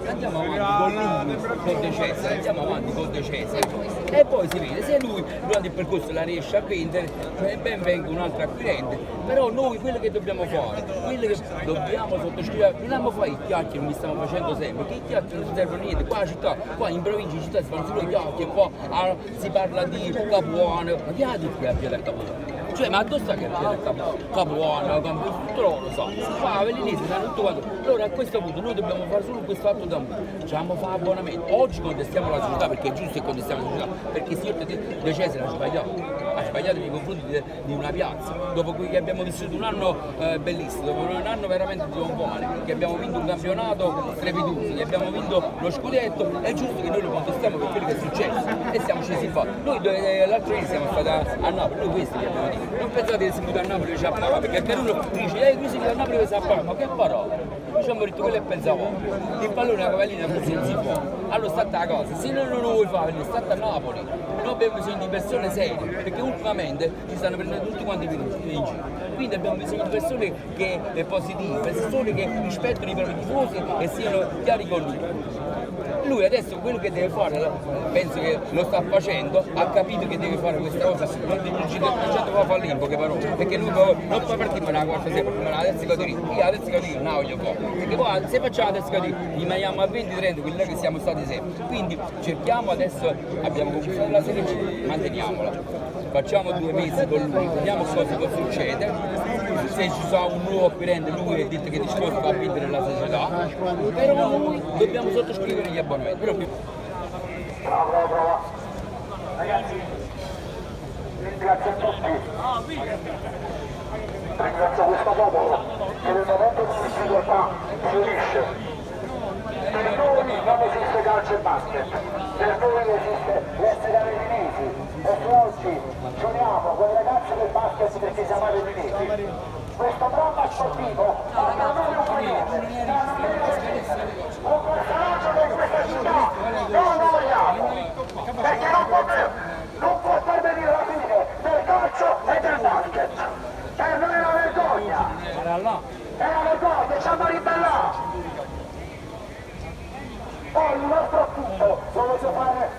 andiamo avanti con De Cesare, andiamo avanti con De Cesare e poi si vede se lui durante il percorso la riesce a vendere, cioè ben venga un altro acquirente, però noi quello che dobbiamo fare, quello che dobbiamo sottoscrivere, non abbiamo fatto i chiacchiere, mi stiamo facendo sempre, che i chiacchiere non servono a niente, qua a città, qua in provincia in città si fanno solo i chiacchiere, qua si parla di Capuano, ma chi ha detto che è a Capuano? Cioè, ma dove sta che è Capuano, tutto loro lo sa, qua a Velinese sanno tutto quanto. Allora a questo punto noi dobbiamo fare solo questo atto d'amore, dobbiamo fare abbonamento. Oggi contestiamo la società perché è giusto che contestiamo la società, perché il signor De Cesare ha sbagliato nei confronti di una piazza, dopo che abbiamo vissuto un anno bellissimo, dopo un anno veramente trionfale, che abbiamo vinto un campionato strepitoso, che abbiamo vinto lo scudetto, è giusto che noi lo contestiamo per quello che è successo e siamo scesi in fatto. Noi l'altro ieri siamo stati a Napoli, noi questi gli abbiamo detto. Non pensate che si muta a Napoli ci appara, perché anche uno dice, lui si muta a Napoli si appara, ma che parola? Noi ci abbiamo detto quello che pensavamo. Il pallone a cavallina così non si può. Allora state a casa, se non lo vuoi fare, state a Napoli. Noi abbiamo bisogno di persone serie, perché ultimamente ci stanno prendendo tutti quanti in giro. Quindi abbiamo bisogno di persone positive, persone che rispettano i propri tifosi e siano chiari con lui. Lui adesso quello che deve fare, penso che lo sta facendo, ha capito che deve fare questa cosa, non fa fallire in poche parole, perché lui non può partire per una quarta sera, ma la terza categoria, io la terza categoria non la voglio fare, perché poi se facciamo la terza categoria rimaniamo a 20-30, quello che siamo stati sempre, quindi cerchiamo adesso, abbiamo conquistato la Serie C, manteniamola, facciamo 2 mesi con lui, vediamo cosa succede. Se ci sarà un nuovo acquirente, lui ha detto che è disposto a vincere la società, però noi dobbiamo sottoscrivere gli abbonamenti. Prova. Ragazzi, ringrazio tutti. Ringrazio questo popolo che nel momento di difficoltà si unisce. Per noi non esiste calcio e basket, per noi esiste l'essere avelinesi e se oggi ci uniamo con i ragazzi del basket perché siamo avelinesi. Questo dramma sportivo ha davvero un personaggio che in questa città non lo vogliamo, perché non può pervenire la fine del calcio e del basket. Per noi è una vergogna, ci hanno ribellato. Poi il nostro appunto lo voglio fare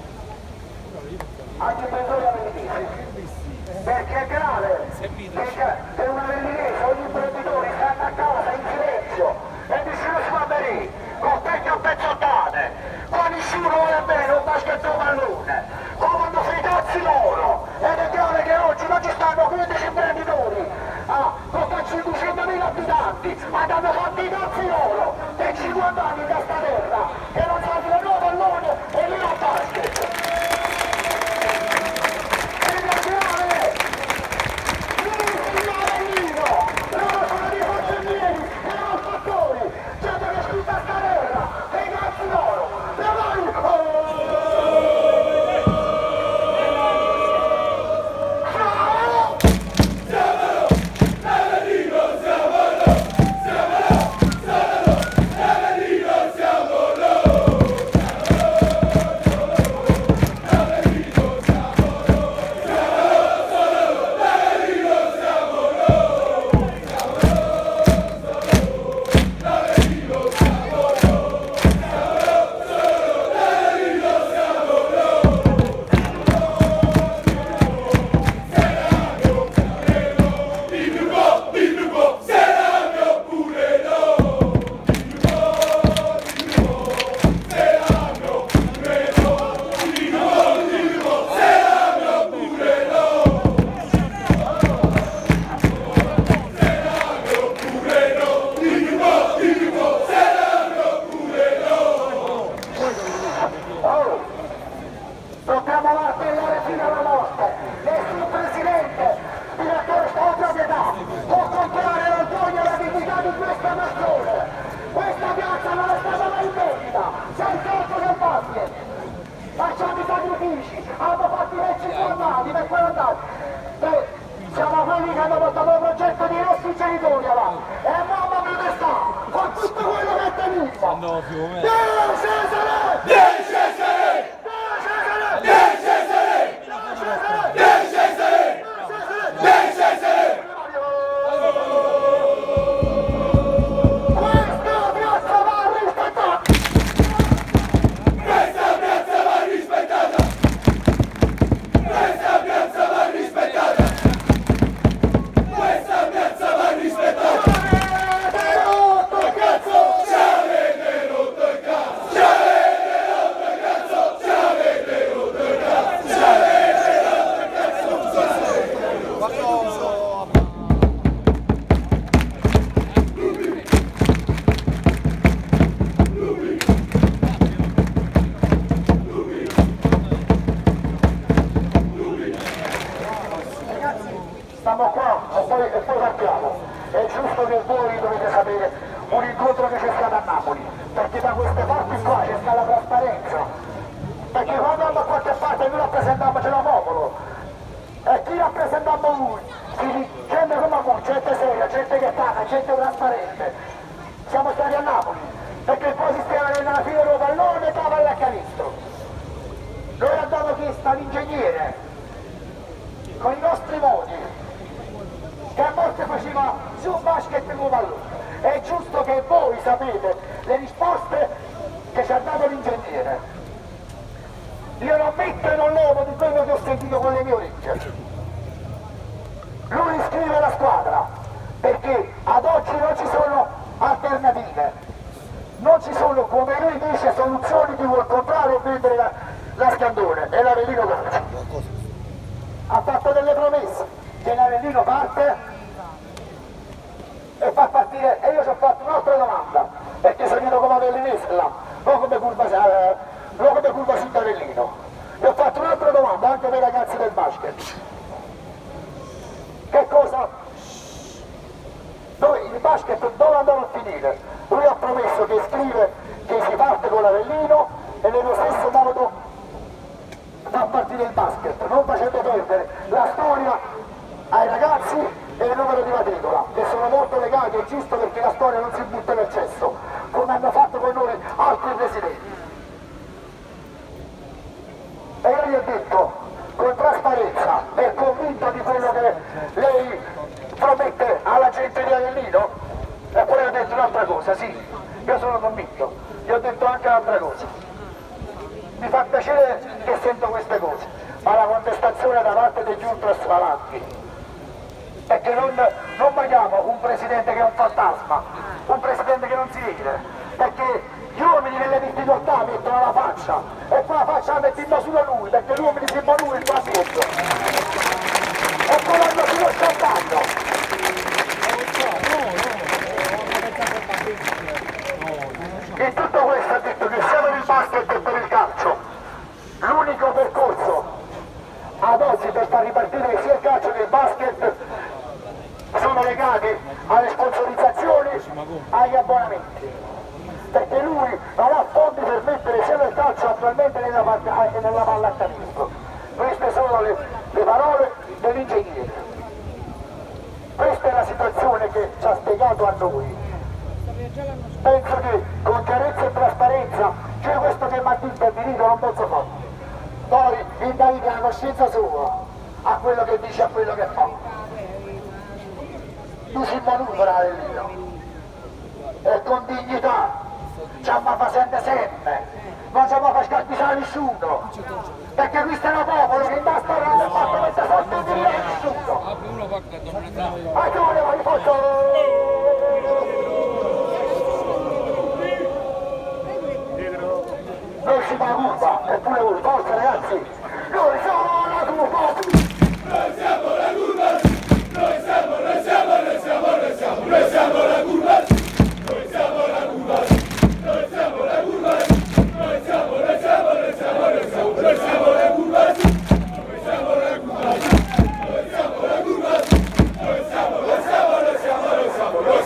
agli imprenditori avelinesi. Perché è grave, perché per un avelinese ogni imprenditore sta a casa in silenzio e nessuno si fa bene, con pezzi o pezzottate, qua nessuno vuole bene un basket o pallone, come quando sono i cazzi loro, ed è grave che oggi non ci stanno 15 imprenditori, con 500.000 abitanti, ma hanno fatto i cazzi loro, per 50 anni in questa terra, che non sanno né no pallone e né no basket. Siamo quelli che hanno portato il progetto dei nostri genitori avanti e mamma protesta con tutto quello che è tenuto. Dio Cesare! Dio Cesare! Questa piazza va rispettata! che voi dovete sapere un incontro che c'è stato a Napoli, perché da queste parti qua c'è stata la trasparenza, perché quando andiamo a qualche parte noi rappresentiamo il popolo e chi rappresentiamo lui? Gente come voi, gente seria, gente che paga, gente trasparente. Siamo stati a Napoli perché poi si stava nella fine del pallone e la palla a canestro. Noi abbiamo chiesto all'ingegnere con i nostri modi che a volte faceva su un basket con pallone. È giusto che voi sapete le risposte che ci ha dato l'ingegnere. Io non metto e non levo di quello che ho sentito con le mie orecchie. Lui iscrive la squadra perché ad oggi non ci sono alternative, non ci sono, come lui dice, soluzioni di vuol comprare o vendere la Scandone e l'Avellino Calcio. Ha fatto delle promesse che l'Avellino parte e fa partire, e io ci ho fatto un'altra domanda perché sono venuto come avellinese là, non come curva Sud Avellino. E ho fatto un'altra domanda anche per i ragazzi del basket. Che cosa? Noi il basket dove andava a finire? Lui ha promesso che scrive che si parte con l'Avellino e nello stesso modo fa partire il basket, non facendo perdere la storia ai ragazzi e il numero di matricola, che sono molto legati, è giusto, perché la storia non si butta nel cesso, come hanno fatto con noi altri presidenti. E io gli ho detto, con trasparenza e convinto di quello che lei promette alla gente di Avellino, e poi ho detto un'altra cosa, sì, io sono convinto, gli ho detto anche un'altra cosa. Mi fa piacere che sento queste cose, ma la contestazione da parte degli ultras avanti, perché non vogliamo un presidente che è un fantasma, un presidente che non si vede, perché gli uomini nelle difficoltà mettono la faccia e poi la faccia la mettono solo lui, perché gli uomini si lui il pazienza e poi vanno sullo scattando. In tutto questo ha detto che sia per il basket che per il calcio l'unico percorso ad oggi per far ripartire sia il calcio che il basket sono legati alle sponsorizzazioni, agli abbonamenti, perché lui non ha fondi per mettere sia nel calcio attualmente che nella pallacanestro. Queste sono le parole dell'ingegnere. Questa è la situazione che ci ha spiegato a noi. Penso che con chiarezza e trasparenza, cioè questo che mi ha detto il diritto non posso fare. Poi indaghi la coscienza sua a quello che dice, a quello che fa. Tu si manuvra Avellino e con dignità ci abbiamo fatto sempre, non ci abbiamo fatto scalpitare nessuno, perché questo è un popolo che in basta non ha fatto questa sorta di nessuno. Ma tu voleva che noi si fa la curva, eppure voi, forza ragazzi, noi siamo la curva! Noi siamo la curva! Noi siamo la curva! Noi siamo la curva! Noi siamo la curva! Noi siamo la curva! Noi siamo la curva! Noi siamo la curva! Noi siamo la curva! Noi siamo la curva! Noi siamo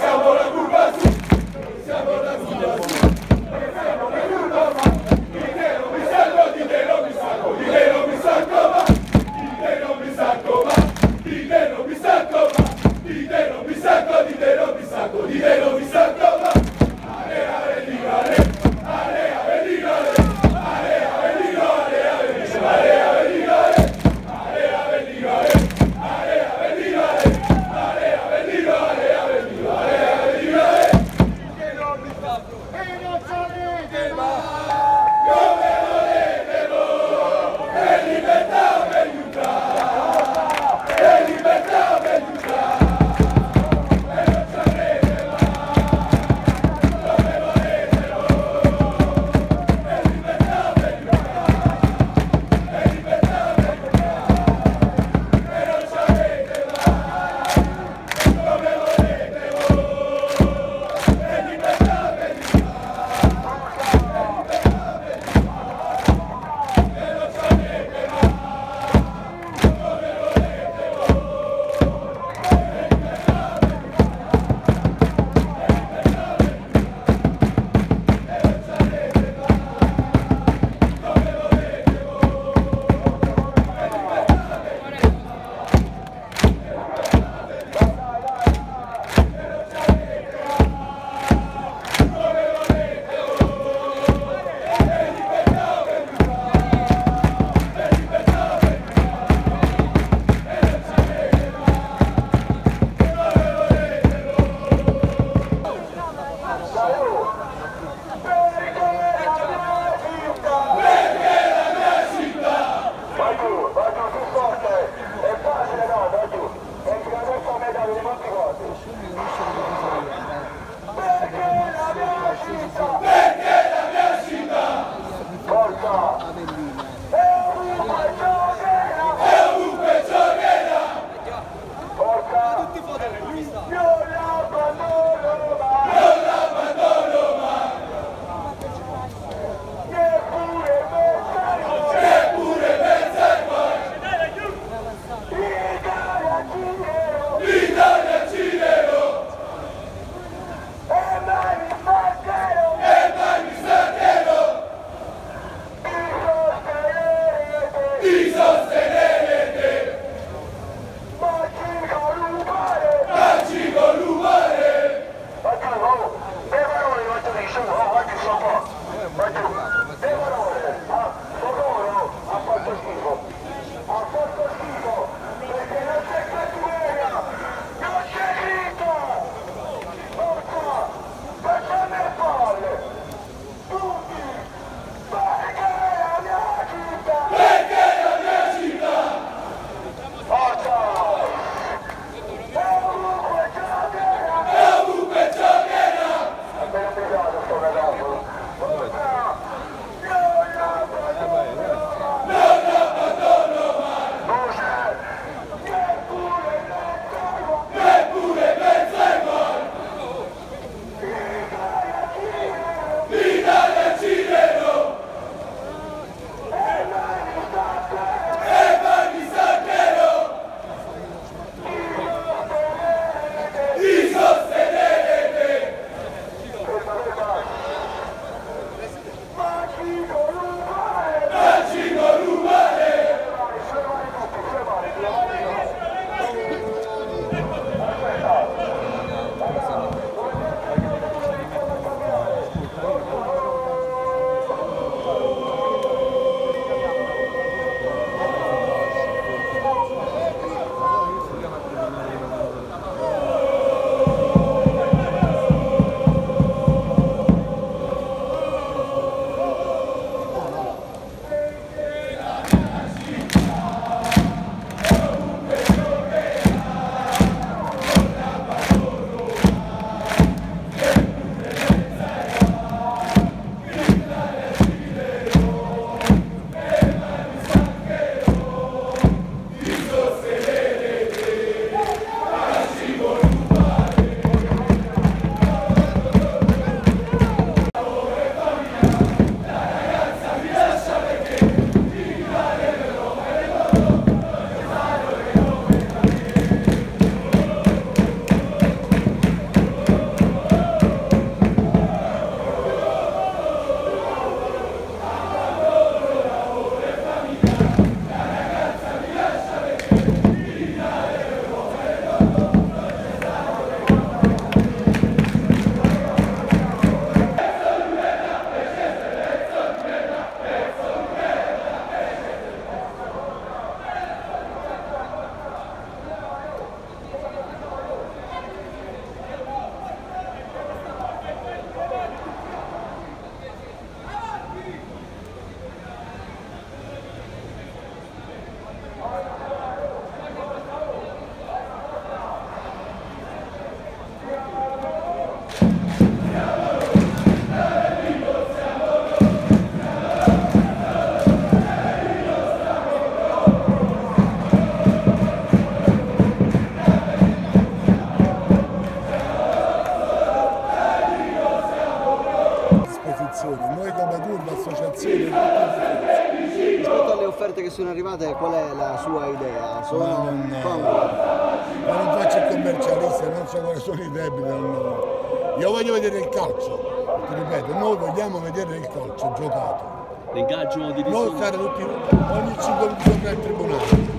associazione, noi come curva, associazione, Rispetto alle offerte che sono arrivate, qual è la sua idea? Sono ma non faccio il commercialista, non so quali sono i debiti. Io voglio vedere il calcio, ti ripeto, noi vogliamo vedere il calcio giocato. L'ingaggio di Non stare tutti ogni 5 minuti al tribunale.